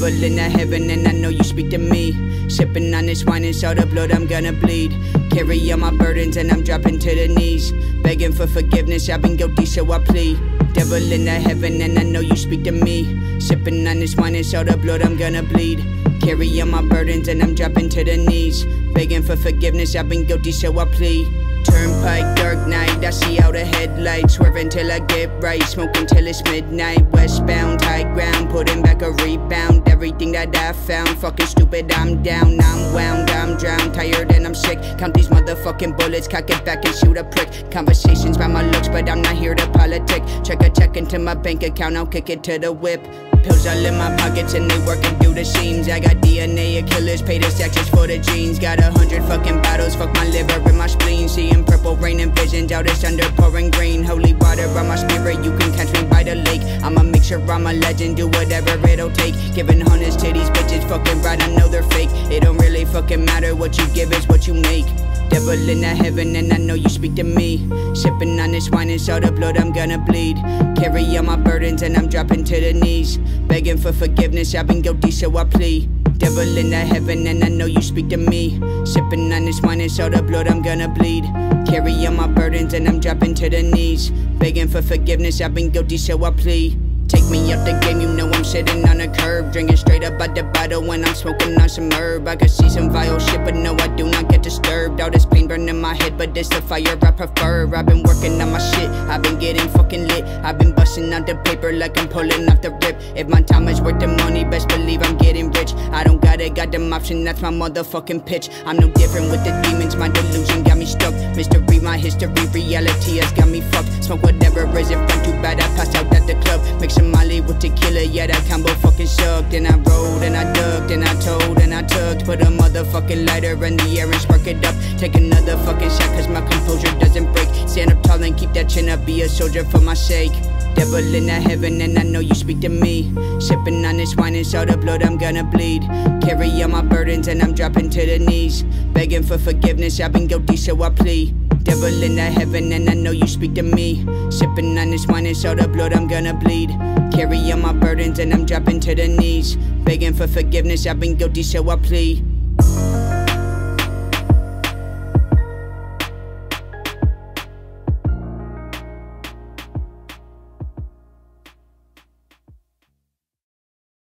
Devil in the heaven and I know you speak to me. Sippin' on this wine and saw the blood, I'm gonna bleed. Carry all my burdens and I'm dropping to the knees. Begging for forgiveness, I've been guilty so I plead. Devil in the heaven and I know you speak to me. Sippin' on this wine and saw the blood, I'm gonna bleed. Carry all my burdens and I'm dropping to the knees. Begging for forgiveness, I've been guilty so I plead. Turnpike, dark night, I see out a headlight. Swervin' till I get right, smokin' till it's midnight. Westbound, high ground, putting back a rebound. Everything that I found, fucking stupid, I'm down. I'm wound, I'm drowned, tired and I'm sick. Count these motherfucking bullets, cock it back and shoot a prick. Conversations by my looks, but I'm not here to politic. Check a check into my bank account, I'll kick it to the whip. Pills all in my pockets and they working through the seams. I got DNA of killers, pay the taxes for the jeans. Got 100 fucking bottles, fuck my liver and my spleen. Seeing purple rain and visions out it's under pouring green. Holy water on my spirit, you can catch me by the lake. I'ma make sure I'm a legend, do whatever it'll take. Giving hundreds to these bitches, fucking right, I know they're fake. It don't really fucking matter, what you give is what you make. Devil in the heaven and I know you speak to me. Sippin' on this wine and saw the blood, I'm gonna bleed. Carry all my burdens and I'm dropping to the knees. Begging for forgiveness, I've been guilty so I plead. Devil in the heaven and I know you speak to me. Sippin' on this wine and saw the blood, I'm gonna bleed. Carry all my burdens and I'm dropping to the knees. Begging for forgiveness, I've been guilty so I plead. Take me out the game, you know I'm sitting on a curb. Drinking straight up out the bottle when I'm smoking on some herb. I could see some vile shit, but no, I do not get disturbed. All this pain burning my head, but it's the fire I prefer. I've been working on my shit, I've been getting fucking lit. I've been busting out the paper like I'm pulling off the rip. If my time is worth the money, best believe I'm getting rich. I don't got a goddamn option, that's my motherfucking pitch. I'm no different with the demons, my delusion got me stuck. Mystery, my history, reality has got me fucked. Smoke whatever is in front, too bad I passed out at the club. Mix some Molly with tequila, yeah that combo fucking sucked. Then I rolled and I ducked and I told and I tucked. Put a motherfucking lighter in the air and spark it up. Take another fucking shot cause my composure doesn't break. Stand up tall and keep that chin up, be a soldier for my sake. Devil in the heaven and I know you speak to me. Sippin' on this wine and saw the blood, I'm gonna bleed. Carry all my burdens and I'm dropping to the knees. Begging for forgiveness, I've been guilty so I plead. Devil in the heaven and I know you speak to me. Sippin' on this wine and saw the blood, I'm gonna bleed. Carry all my burdens and I'm dropping to the knees. Begging for forgiveness, I've been guilty so I plead.